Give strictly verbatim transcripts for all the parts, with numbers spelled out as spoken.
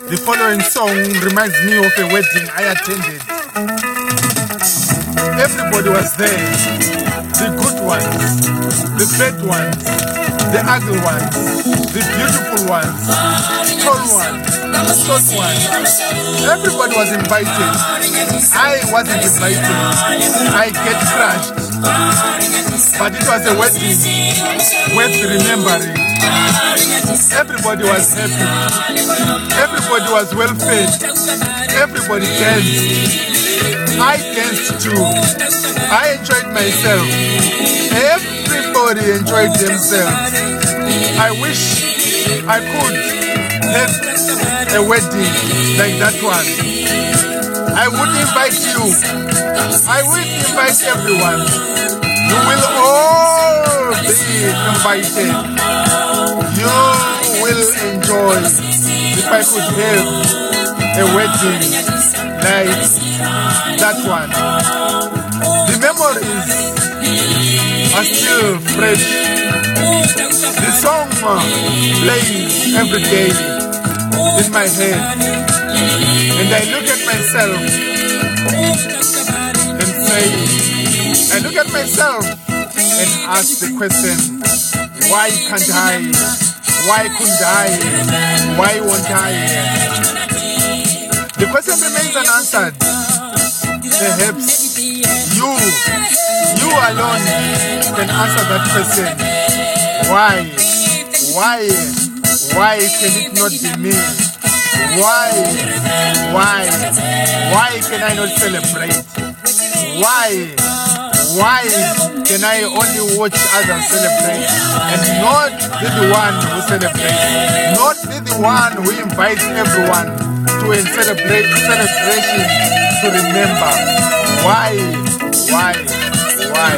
The following song reminds me of a wedding I attended. Everybody was there. The good ones, the bad ones, the ugly ones, the beautiful ones, tall ones, short ones. Everybody was invited. I wasn't invited. I get crushed. But it was a wedding worth remembering. Everybody was happy. Everybody was well fed. Everybody danced. I danced too. I enjoyed myself. Everybody enjoyed themselves. I wish I could have a wedding like that one. I would invite you. I will invite everyone. You will all be invited. You will enjoy if I could have a wedding like that one. The memories are still fresh. The song plays every day in my head, and I look at myself and say, I look at myself and ask the question, why can't I? Why couldn't I? Why won't I? The question remains unanswered. Perhaps you, you alone can answer that question. Why? Why? Why can it not be me? Why? Why? Why can I not celebrate? Why? Why can I only watch others celebrate and not be the one who celebrates? Not be the one who invites everyone to a celebrate, celebration to remember. Why? Why? Why?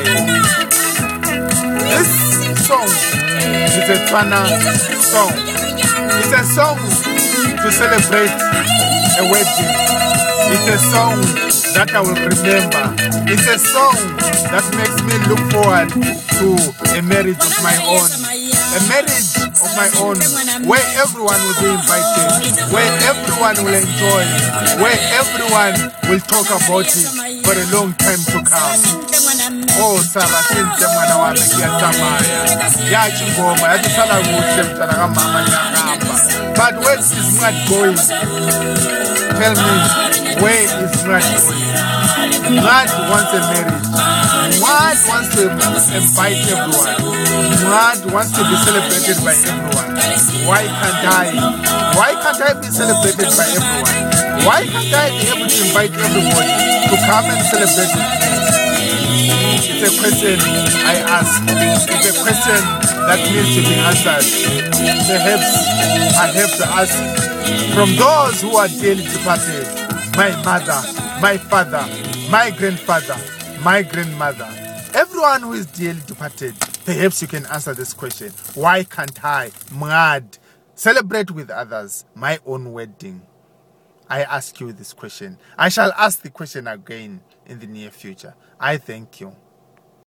This song is a Tswana song. It's a song to celebrate a wedding. It's a song that I will remember. It's a song that makes me look forward to a marriage of my own. A marriage of my own where everyone will be invited, where everyone will enjoy, where everyone will talk about it for a long time to come. Oh, Sarah, since the mwana wami kiyasamaya. Yachi ngoma, yachi sala kuhle mtana kama mama nyangamba. But where is MwaD going? Tell me, where is MwaD going? MwaD wants a marriage. MwaD wants to invite everyone. MwaD wants to be celebrated by everyone. Why can't I? Why can't I be celebrated by everyone? Why can't I be able to invite everybody to come and celebrate with me? It's a question I ask. It's a question that needs to be answered. Perhaps I have to ask from those who are dearly departed. My mother, my father, my grandfather, my grandmother. Everyone who is dearly departed. Perhaps you can answer this question. Why can't I, MwaD, celebrate with others my own wedding? I ask you this question. I shall ask the question again in the near future. I thank you.